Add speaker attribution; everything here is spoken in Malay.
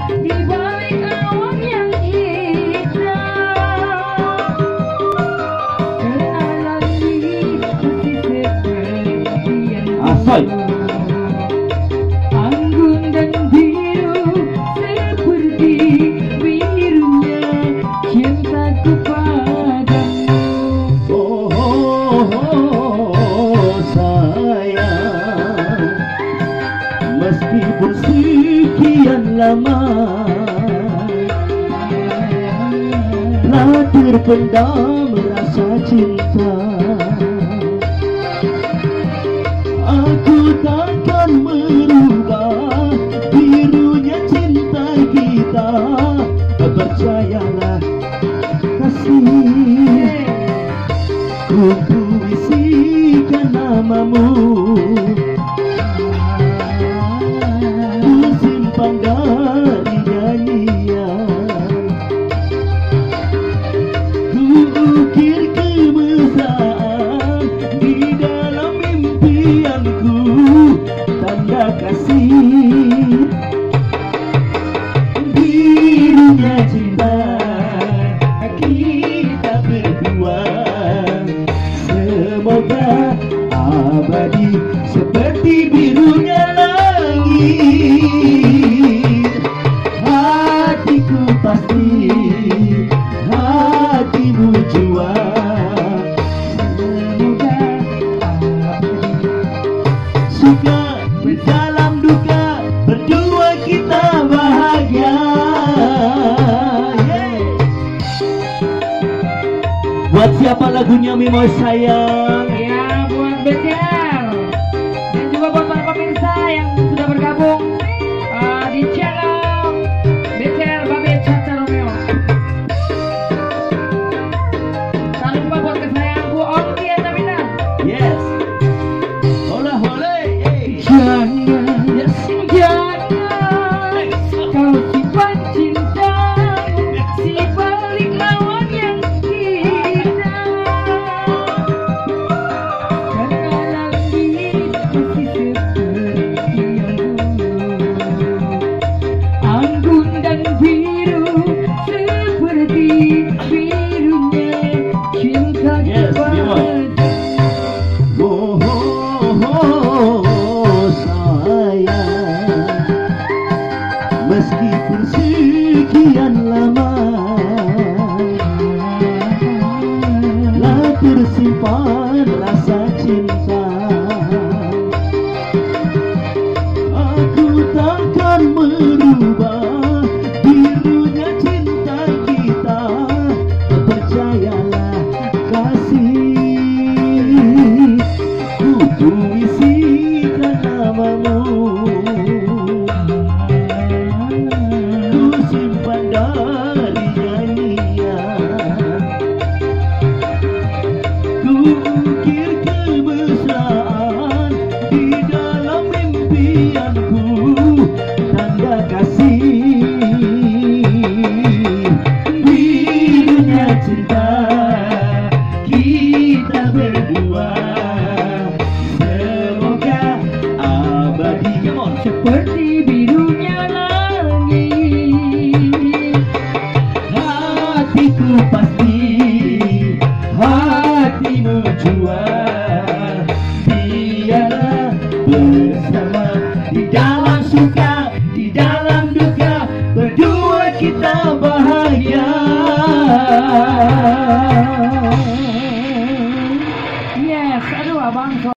Speaker 1: di balik awan yang hitam. Karena langit masih seperti yang dulu. Anggun dan biru seperti birunya cintaku padamu.
Speaker 2: Sayang, meskipun sekian lama telah terpendam rasa cinta, aku takkan merubah birunya cinta kita. Percayalah kasih, ku puisikan namamu, ku simpan dari nyanyian, ku ukir kemesraan di dalam impianku. Tanda kasih, birunya cinta kita berdua, semoga abadi seperti birunya langit. Hatiku pasti, hatimu jua, semoga abadi. Suka dalam duka, berdua kita bahagia. Buat siapa lagunya Mimoy sayang?
Speaker 1: Ya, buat Becer dan juga buat para pemirsa yang sudah bergabung di channel Becer Babe Caca Romeo. Jangan lupa buat kesayanganku Om Tia Tamina.
Speaker 2: Yes. Hola hola.
Speaker 1: Jangan, jangan kau simpan cinta si balik lawan yang hitam. Karena langit masih seperti yang dulu. Anggun dan biru seperti birunya cinta
Speaker 2: Yes,
Speaker 1: padamu.
Speaker 2: Sayang, meskipun sekian lama telah tersimpan rasa cinta, aku takkan merubah birunya cinta kita. Percayalah kasih, ku puisikan namamu, ku simpan dari nyanyian, ku ukir kemesraan di dalam impianku. Tanda kasih, birunya cinta kita berdua, semoga abadi.
Speaker 1: Seperti birunya langit.
Speaker 2: Hatiku pasti, hatimu jua, biarlah bersama di dalam suka, di dalam duka, berdua kita bahagia.
Speaker 1: Yes, aduh abang.